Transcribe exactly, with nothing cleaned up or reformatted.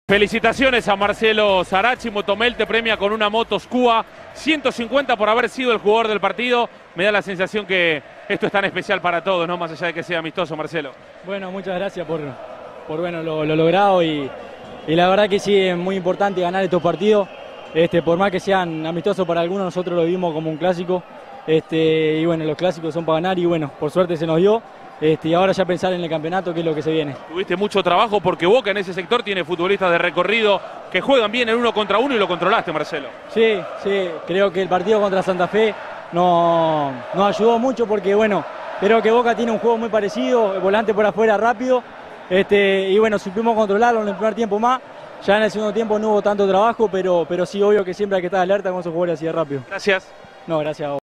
Felicitaciones a Marcelo Sarachi. Motomel te premia con una moto Skua ciento cincuenta por haber sido el jugador del partido. Me da la sensación que esto es tan especial para todos, ¿no? Más allá de que sea amistoso, Marcelo. Bueno, muchas gracias por, por bueno, lo, lo logrado y, y la verdad que sí es muy importante ganar estos partidos. Este, por más que sean amistosos para algunos, nosotros lo vimos como un clásico. Este, y bueno, los clásicos son para ganar y bueno, por suerte se nos dio. Este, y ahora ya pensar en el campeonato, que es lo que se viene. Tuviste mucho trabajo porque Boca en ese sector tiene futbolistas de recorrido que juegan bien en uno contra uno y lo controlaste, Marcelo. Sí, sí, creo que el partido contra Santa Fe no, nos ayudó mucho porque bueno, creo que Boca tiene un juego muy parecido, el volante por afuera rápido, este, y bueno, supimos controlarlo en el primer tiempo más. Ya en el segundo tiempo no hubo tanto trabajo, pero, pero sí, obvio que siempre hay que estar alerta con esos jugadores así de rápido. Gracias. No, gracias a vos.